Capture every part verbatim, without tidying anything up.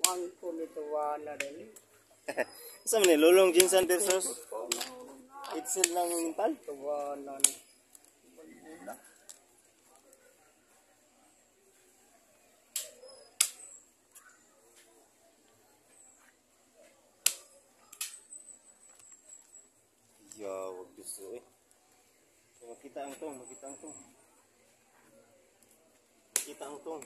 Ang kumituwana rin. Sa man ni Lulong Jinsan versus Itzel ng Mintal. Tuwana ni. Ya, wag gusto eh. Makita ang tong, makita ang tong. Makita ang tong.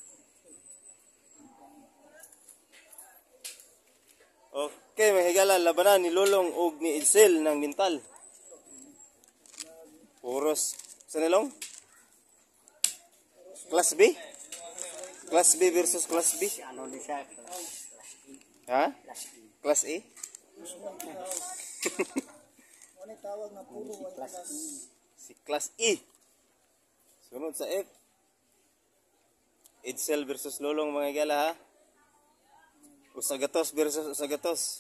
Okay, may higala labanan ni Lulong ug ni Itzel ng Mintal. Puros. Sa nilong? Class B? Class B versus Class B? Ano ni siya? Ha? Class A? Ano tawag na puro class E? Si Class E. Sunod sa F. Itzel versus Lulong mga higala ha? Usagatos versus Usagatos.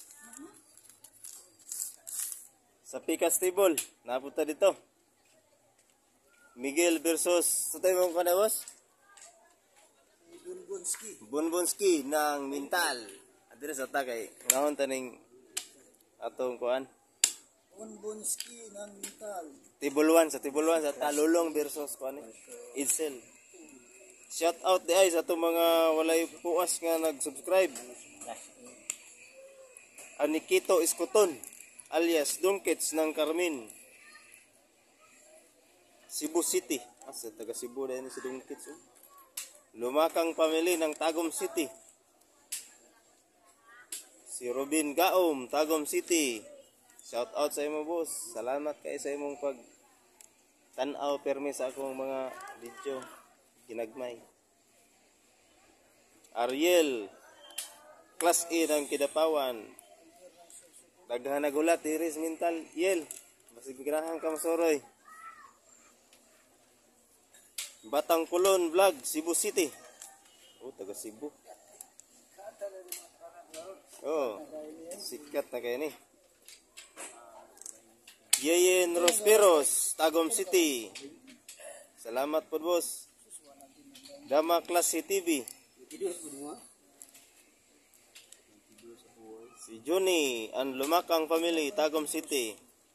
Sa Picas Table, napunta dito. Miguel versus, sa tayo mong kanabos? Bunbunski. Bunbunski ng Mintal. Adira sa tagay. Nahon taning atong kuan. Bunbunski ng Mintal. Tibuluan, sa Tibuluan, sa Talulong versus kuan eh. Itzel. Shout out di ay sa itong mga walay puas nga nag-subscribe. Anikito Iscoton alias Dunkets ng Carmen, Cebu City. Asa taga Cebu dahil si Dunkets oh. Lumakang family ng Tagum City. Si Robin Gaom, Tagum City. Shout out sa imo boss. Salamat kay sa imong pag tan-aw permi sa akong mga video. Ginagmay. Ariel Class A ng Kidapawan. Daghan nagulat iris Mintal Yel. Basig ganahan ka masoroy. Batang Kulon Vlog Cebu City. Oh, taga Cebu. Oh, sikat na kayo ni. Yeyen Rosperos, Tagum City. Salamat po boss. Dama Klase T V. Si Johnny and Lumakang family, Tagum City.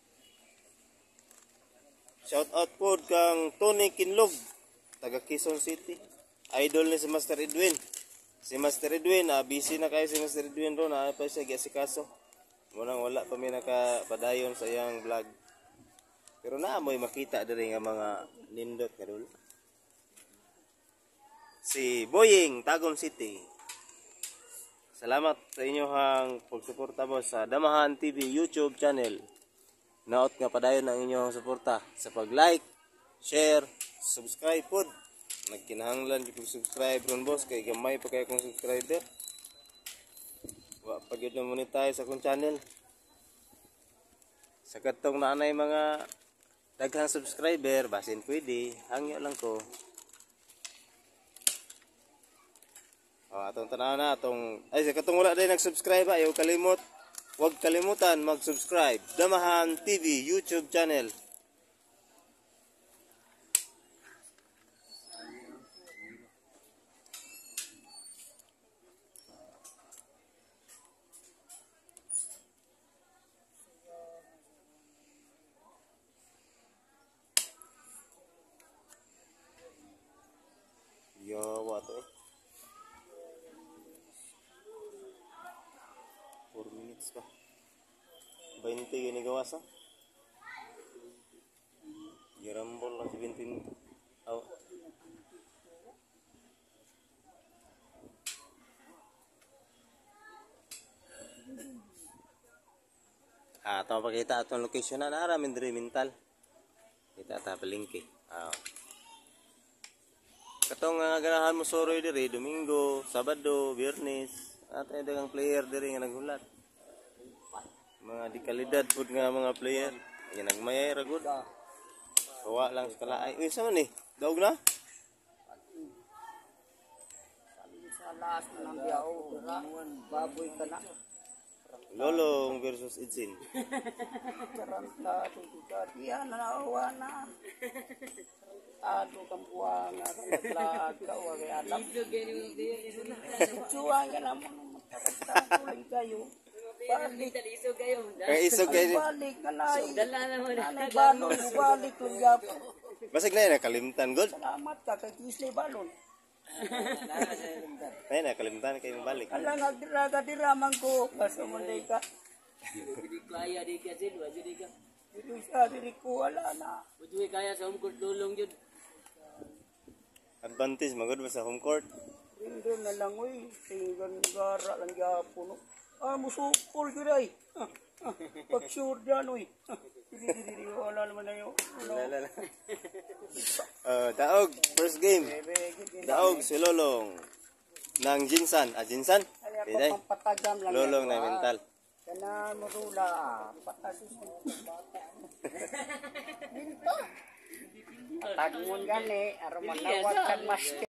Shout out po kang Tony Kinlog, taga Quezon City. Idol ni si Master Edwin. Si Master Edwin, ah, busy na kayo si Master Edwin ron. Ah, pa siya giasikaso. Munang wala pa may nakapadayon sa iyang vlog. Pero naamoy makita diri nga mga nindot kadul. Si Boying, Tagum City. Salamat sa inyong pagsuporta mo sa Damahan T V YouTube channel. Naot nga padayon ang inyong suporta sa pag-like, share, subscribe po. Nagkinahanglan yung subscribe ron boss kay gamay pa kayo kong subscriber. Wa pag yun monetize sa akong channel. Sa katong naanay mga daghang subscriber, basin pwede, hangyo lang ko. Oh, atong tanaw na atong ay sa katong wala din nag-subscribe ayaw kalimot. Huwag kalimutan mag-subscribe. Damahan T V YouTube channel. Yo, what eh? four minutes pa. twenty gini gawas ha. Girambol lang seventeen. Oh. Ah, ito pakita atong location na naramin diri Mintal. Kita ta palengke. Ah. Katong nga ganahan mo soroy diri Domingo, Sabado, Biyernes. At ay dagang player diri nga naghulat. Mga di kalidad pud nga mga player. Yan nagmayay ra gud. Kawa lang sa kalaay. Uy, sa man ni? Daog na? Sa laas na ng biyaw, baboy ka na. Lolong versus Itzel. Taranta, tutukat, yan, nanawa na. Ado kang buwang, naglag ka, wag alam. Suwang ka naman. Tuling kayo. Balik. Talisog kayo. Kaya isog kayo. Balik na nai. Dala naman. Nanay balon, balik lang yapon. Basig na yun, nakalimutan, God. Salamat ka kay Kisley balon. Ayun, nakalimutan kayo balik. Ala nagdira-diraman ko. Kaso munday ka. Hindi kaya di ka silwa. Hindi ka. Dito siya, diri ko, wala na. Ujoy kaya sa home court lulong yun. Advantage, magod ba sa home court? Tingnan na lang, uy. Tingnan gara lang yapon. Ah, musukol ko rin. Ah, ah, pag-sure dyan, uy. Ah, diri, diri, diri, wala naman na yun. Ano? Uh, daog, first game. Daog si Lolong. Nang Jinsan. Ah, Jinsan? Kaya Piday. pa pampatagam lang. Lolong yan, na ah. mental. Kana marula. Patasis mo. Bata. Patagmon gani. Aram manawat kan mas